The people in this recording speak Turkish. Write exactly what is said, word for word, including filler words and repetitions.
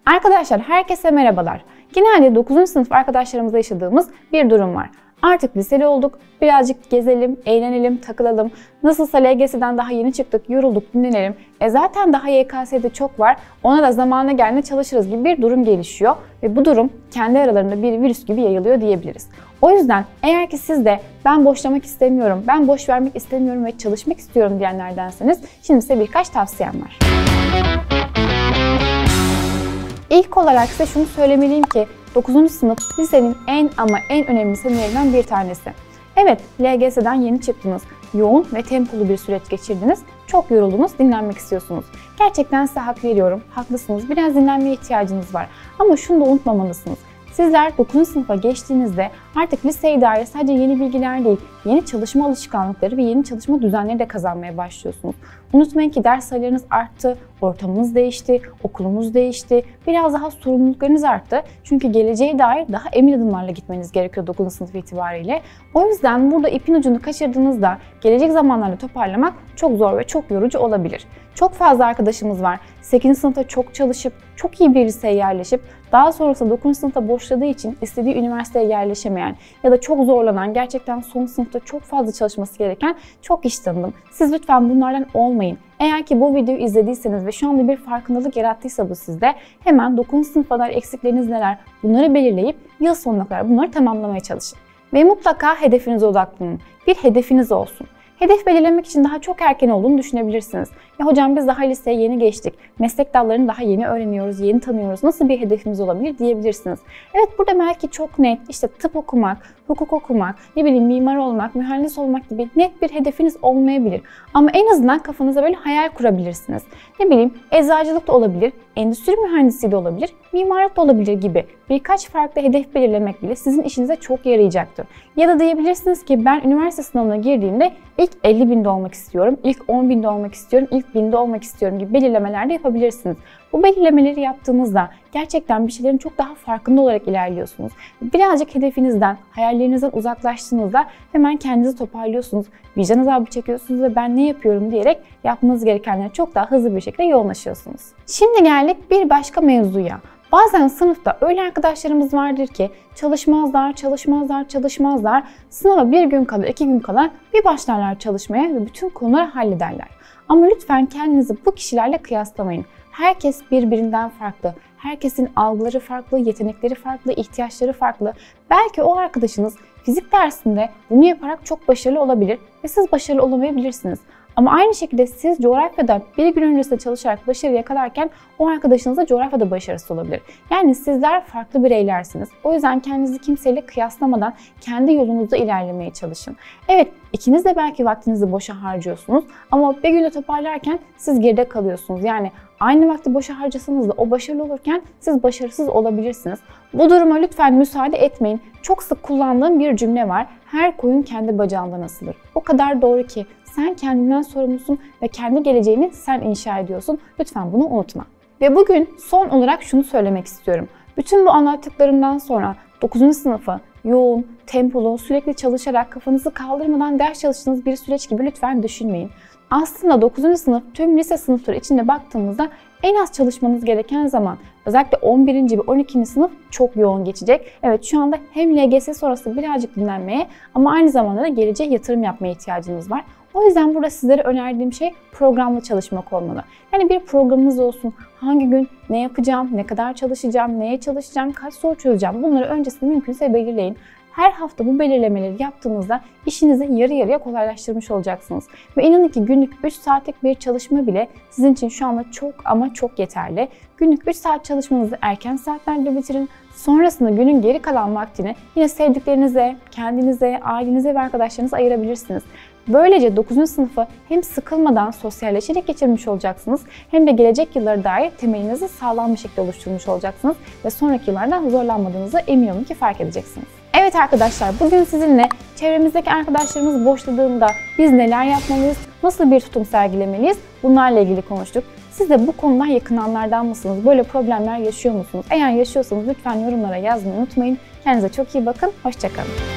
Arkadaşlar herkese merhabalar. Genelde dokuzuncu sınıf arkadaşlarımızla yaşadığımız bir durum var. Artık liseli olduk, birazcık gezelim, eğlenelim, takılalım. Nasılsa L G S'den daha yeni çıktık, yorulduk, dinlenelim. E zaten daha Y K S'de çok var, ona da zamanına geldiğinde çalışırız gibi bir durum gelişiyor. Ve bu durum kendi aralarında bir virüs gibi yayılıyor diyebiliriz. O yüzden eğer ki siz de ben boşlamak istemiyorum, ben boş vermek istemiyorum ve çalışmak istiyorum diyenlerdenseniz şimdi size birkaç tavsiyem var. İlk olarak size şunu söylemeliyim ki dokuzuncu sınıf lisenin en ama en önemli senelerinden bir tanesi. Evet, L G S'den yeni çıktınız, yoğun ve tempolu bir süreç geçirdiniz, çok yoruldunuz, dinlenmek istiyorsunuz. Gerçekten size hak veriyorum, haklısınız, biraz dinlenmeye ihtiyacınız var. Ama şunu da unutmamalısınız. Sizler dokuzuncu sınıfa geçtiğinizde artık liseye dair sadece yeni bilgiler değil, yeni çalışma alışkanlıkları ve yeni çalışma düzenleri de kazanmaya başlıyorsunuz. Unutmayın ki ders sayılarınız arttı, ortamınız değişti, okulunuz değişti, biraz daha sorumluluklarınız arttı. Çünkü geleceğe dair daha emin adımlarla gitmeniz gerekiyor dokuzuncu sınıf itibariyle. O yüzden burada ipin ucunu kaçırdığınızda gelecek zamanlarda toparlamak çok zor ve çok yorucu olabilir. Çok fazla arkadaşımız var. sekizinci sınıfta çok çalışıp, çok iyi bir liseye yerleşip, daha sonrasında dokuzuncu sınıfta boşladığı için istediği üniversiteye yerleşemeyen ya da çok zorlanan, gerçekten son sınıfta çok fazla çalışması gereken çok iş tanıdım. Siz lütfen bunlardan olmayın. Eğer ki bu videoyu izlediyseniz ve şu anda bir farkındalık yarattıysa bu sizde, hemen dokuzuncu sınıfa kadar eksikleriniz neler bunları belirleyip yıl sonuna kadar bunları tamamlamaya çalışın. Ve mutlaka hedefinize odaklanın. Bir hedefiniz olsun. Hedef belirlemek için daha çok erken olduğunu düşünebilirsiniz. Ya hocam biz daha liseye yeni geçtik, meslek dallarını daha yeni öğreniyoruz, yeni tanıyoruz, nasıl bir hedefimiz olabilir diyebilirsiniz. Evet, burada belki çok net, işte tıp okumak, hukuk okumak, ne bileyim mimar olmak, mühendis olmak gibi net bir hedefiniz olmayabilir. Ama en azından kafanıza böyle hayal kurabilirsiniz. Ne bileyim eczacılık da olabilir, endüstri mühendisliği de olabilir, mimarlık da olabilir gibi birkaç farklı hedef belirlemek bile sizin işinize çok yarayacaktır. Ya da diyebilirsiniz ki ben üniversite sınavına girdiğimde ilk elli binde olmak istiyorum, ilk on binde olmak istiyorum, ilk binde olmak istiyorum gibi belirlemeler de yapabilirsiniz. Bu belirlemeleri yaptığınızda gerçekten bir şeylerin çok daha farkında olarak ilerliyorsunuz. Birazcık hedefinizden, hayallerinizden uzaklaştığınızda hemen kendinizi toparlıyorsunuz. Vicdan azabı çekiyorsunuz ve ben ne yapıyorum diyerek yapmanız gerekenlere çok daha hızlı bir şekilde yoğunlaşıyorsunuz. Şimdi geldik bir başka mevzuya. Bazen sınıfta öyle arkadaşlarımız vardır ki çalışmazlar, çalışmazlar, çalışmazlar. Sınava bir gün kala, iki gün kala bir başlarlar çalışmaya ve bütün konuları hallederler. Ama lütfen kendinizi bu kişilerle kıyaslamayın. Herkes birbirinden farklı. Herkesin algıları farklı, yetenekleri farklı, ihtiyaçları farklı. Belki o arkadaşınız fizik dersinde bunu yaparak çok başarılı olabilir ve siz başarılı olamayabilirsiniz. Ama aynı şekilde siz coğrafyada bir gün öncesinde çalışarak başarı yakalarken o arkadaşınız da coğrafyada başarısız olabilir. Yani sizler farklı bireylersiniz. O yüzden kendinizi kimseyle kıyaslamadan kendi yolunuzda ilerlemeye çalışın. Evet, ikiniz de belki vaktinizi boşa harcıyorsunuz ama bir günde toparlarken siz geride kalıyorsunuz. Yani aynı vakti boşa harcasanız da o başarılı olurken siz başarısız olabilirsiniz. Bu duruma lütfen müsaade etmeyin. Çok sık kullandığım bir cümle var. Her koyun kendi bacağından asılır. O kadar doğru ki sen kendinden sorumlusun ve kendi geleceğini sen inşa ediyorsun. Lütfen bunu unutma. Ve bugün son olarak şunu söylemek istiyorum. Bütün bu anlattıklarımdan sonra dokuzuncu sınıfı yoğun, tempolu, sürekli çalışarak kafanızı kaldırmadan ders çalıştığınız bir süreç gibi lütfen düşünmeyin. Aslında dokuzuncu sınıf tüm lise sınıfları içinde baktığımızda en az çalışmanız gereken zaman. Özellikle on birinci ve on ikinci sınıf çok yoğun geçecek. Evet, şu anda hem L G S sonrası birazcık dinlenmeye ama aynı zamanda da geleceğe yatırım yapmaya ihtiyacınız var. O yüzden burada sizlere önerdiğim şey programlı çalışmak olmalı. Yani bir programınız olsun. Hangi gün ne yapacağım, ne kadar çalışacağım, neye çalışacağım, kaç soru çözeceğim, bunları öncesinde mümkünse belirleyin. Her hafta bu belirlemeleri yaptığınızda işinizi yarı yarıya kolaylaştırmış olacaksınız. Ve inanın ki günlük üç saatlik bir çalışma bile sizin için şu anda çok ama çok yeterli. Günlük üç saat çalışmanızı erken saatlerde bitirin. Sonrasında günün geri kalan vaktini yine sevdiklerinize, kendinize, ailenize ve arkadaşlarınıza ayırabilirsiniz. Böylece dokuzuncu sınıfı hem sıkılmadan sosyalleşerek geçirmiş olacaksınız hem de gelecek yıllara dair temelinizi sağlam bir şekilde oluşturmuş olacaksınız ve sonraki yıllardan zorlanmadığınızı emin olun ki fark edeceksiniz. Evet arkadaşlar, bugün sizinle çevremizdeki arkadaşlarımız boşladığında biz neler yapmalıyız, nasıl bir tutum sergilemeliyiz bunlarla ilgili konuştuk. Siz de bu konudan yakınanlardan mısınız? Böyle problemler yaşıyor musunuz? Eğer yaşıyorsanız lütfen yorumlara yazmayı unutmayın. Kendinize çok iyi bakın, hoşça kalın.